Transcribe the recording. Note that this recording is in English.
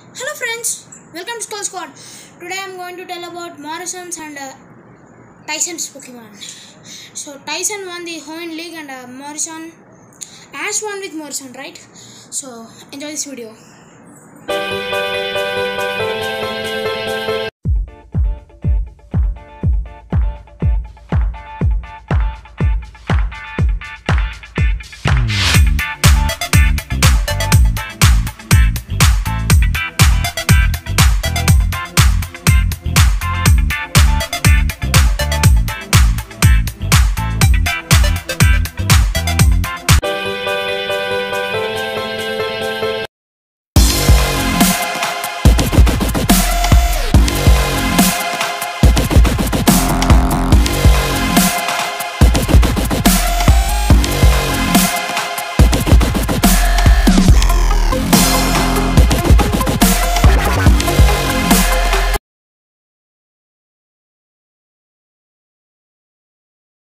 Hello friends, welcome to Skull Squad. Today I am going to tell about Morrison's and Tyson's Pokemon. So Tyson won the Hoenn League and Morrison Ash won with Morrison, right? So enjoy this video.